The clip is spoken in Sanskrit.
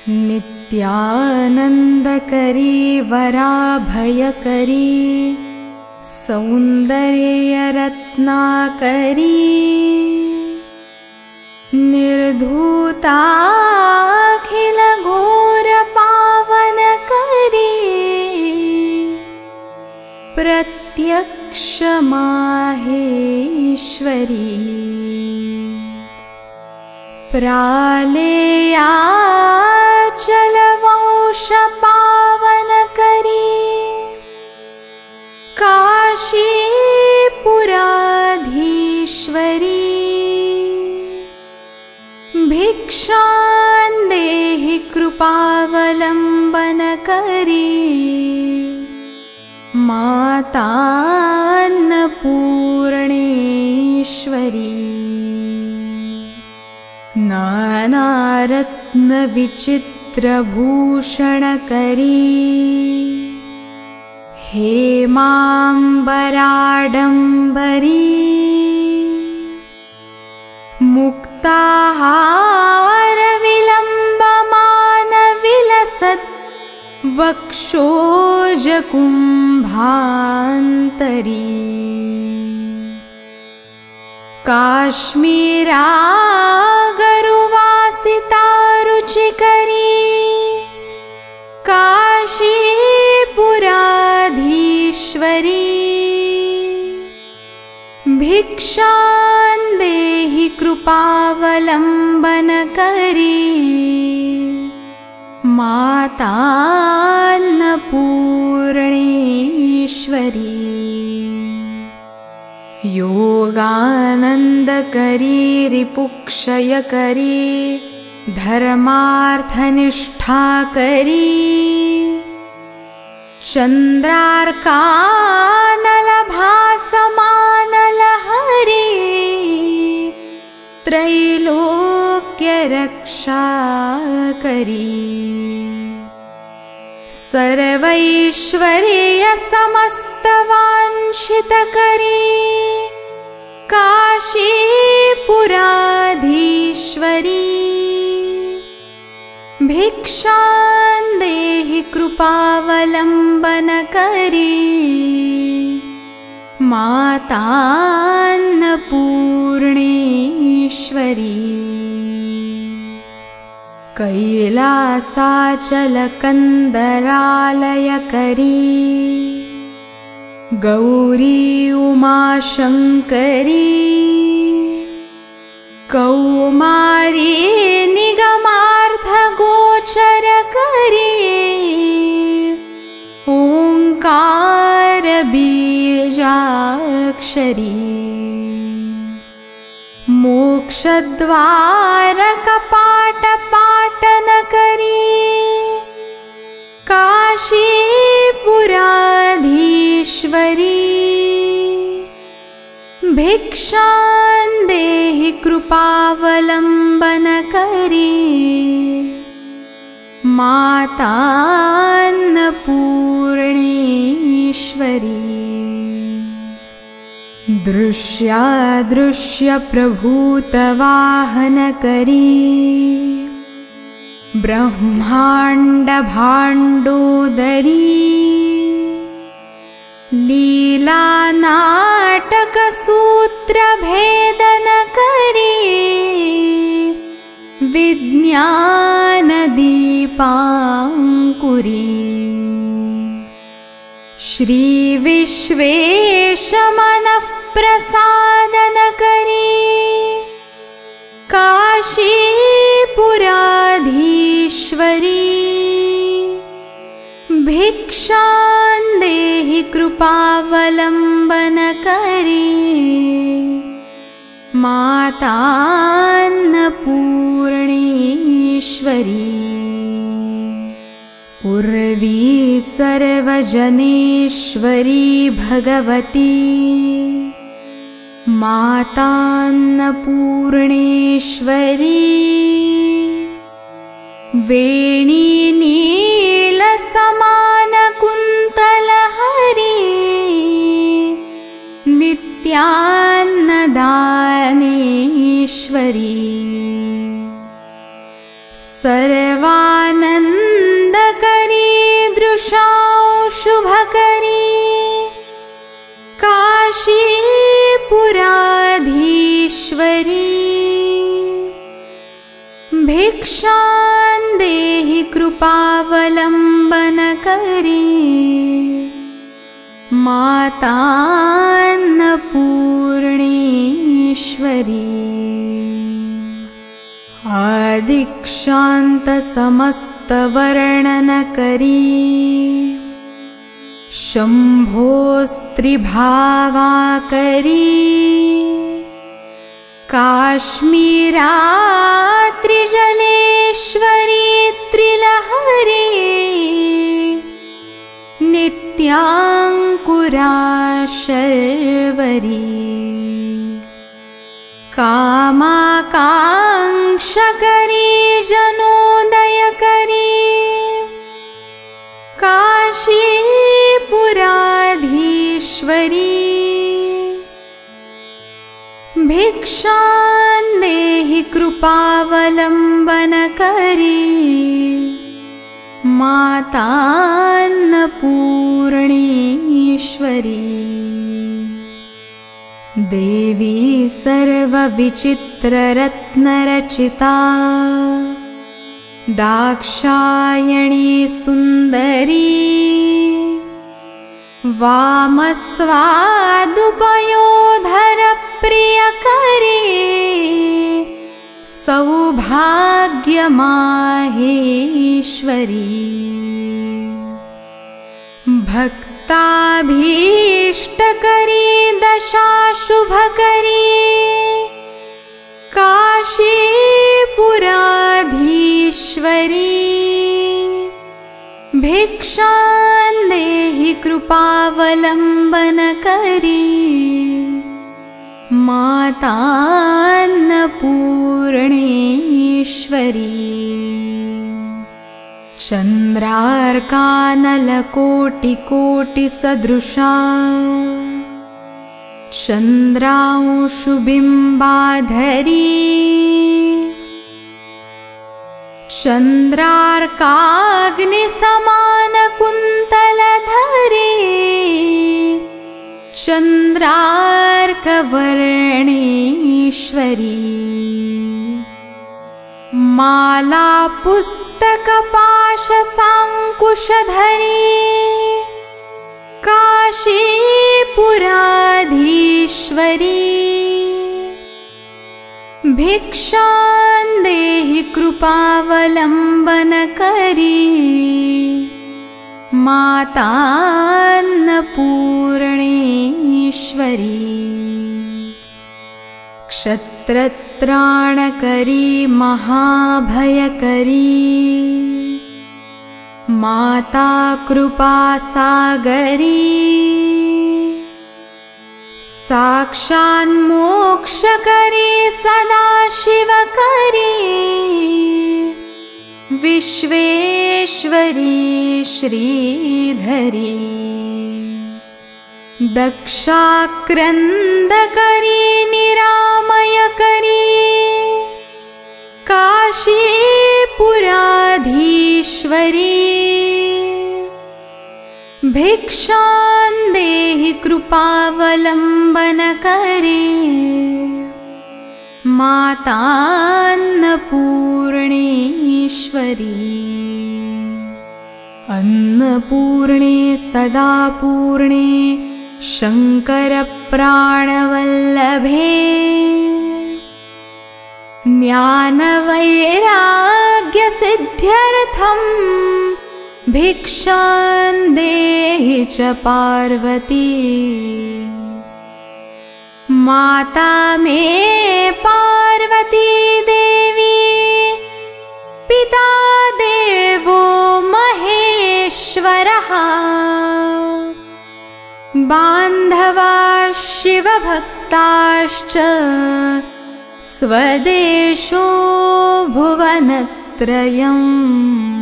नित्यानन्दकरी वराभयकरी सौन्दर्यरत्नाकरी निर्धूताखिलघोरपावनकरी प्रत्यक्षमाहेश्वरी प्रालेयाचलवंशपावनकरी काशीपुराधीश्वरी भिक्षां देहि कृपावलम्बनकरी मातान्नपूर्णेश्वरी नानारत्नविचित्रभूषणकरी हेमाम्बराडम्बरी मुक्ताहारविलम्बमानविलसत् वक्षोजकुम्भान्तरी काश्मीरागरुवासितारुचिकरी काशीपुराधीश्वरी भिक्षां देहि कृपावलम्बनकरी मातान्नपूर्णेश्वरी योगानन्दकरी रिपुक्षयकरी धर्मार्थनिष्ठाकरी चन्द्रार्कानलभासमानलहरी त्रैलोक्यरक्षाकरी सर्वैश्वर्यसमस्तवाञ्छितकरी काशीपुराधीश्वरी भिक्षां देहि कृपावलम्बनकरी मातान्नपूर्णेश्वरी कैलासाचलकन्दरालयकरी गौरी उमाशङ्करी कौमारी निगमार्थगोचरकरी ओङ्कारबीजाक्षरी मोक्षद्वारकपाटपाटनकरी काशीपुराधीश्वरी भिक्षां देहि कृपावलम्बनकरी मातान्नपूर्णेश्वरी दृश्यादृश्यप्रभूतवाहनकरी ब्रह्माण्डभाण्डोदरी लीलानाटकसूत्रभेदनकरी विज्ञानदीपाङ्कुरी श्रीविश्वेशमनःप्रसादनकरी काशीपुराधीश्वरी भिक्षां देहि कृपावलम्बनकरी मातान्नपूर्णेश्वरी उर्वी सर्वजनेश्वरी भगवती मातान्नपूर्णेश्वरी वेणी नीलसमानकुन्तलहरी नित्यान्नदानेश्वरी सर्वानन्दकरी दृशां शुभकरी काशीपुराधीश्वरी भिक्षां देहि कृपावलम्बनकरी मातान्नपूर्णेश्वरी आदिक्षान्तसमस्तवर्णनकरी शम्भोस्त्रिभावाकरी काश्मीरात्रिजलेश्वरी त्रिलहरी नित्याङ्कुरा शर्वरी कामाकाङ्क्षकरी जनोदयकरी काशीपुराधीश्वरी भिक्षां देहि कृपावलम्बनकरी मातान्नपूर्णेश्वरी देवी सर्वविचित्ररत्नरचिता दाक्षायणी सुन्दरी वामस्वादुपयोधरप्रियकरी सौभाग्यमाहेश्वरी भक्ताभीष्टकरी दशाशुभकरी काशीपुराधीश्वरी भिक्षां देहि कृपावलम्बनकरी मातान्नपूर्णेश्वरी चन्द्रार्कानलकोटिकोटिसदृशा चन्द्रांशुबिम्बाधरी चन्द्रार्काग्निसमानकुन्तलधरी चन्द्रार्कवर्णेश्वरी मालापुस्तकपाशसाङ्कुशधरी काशीपुराधीश्वरी भिक्षां देहि कृपावलम्बनकरी मातान्नपूर्णेश्वरी क्षत्रत्राणकरी महाभयकरी माता कृपासागरी साक्षान्मोक्षकरी सदाशिवकरी विश्वेश्वरी श्रीधरी दक्षाक्रन्दकरी निरामयकरी काशीपुराधीश्वरी भिक्षां देहि कृपावलम्बनकरी मातान्नपूर्णेश्वरी अन्नपूर्णे सदापूर्णे शङ्करप्राणवल्लभे ज्ञानवैराग्यसिद्ध्यर्थं भिक्षां देहि च पार्वती माता मे पार्वती देवी पिता देवो महेश्वरः बान्धवा शिवभक्ताश्च स्वदेशो भुवनत्रयम्।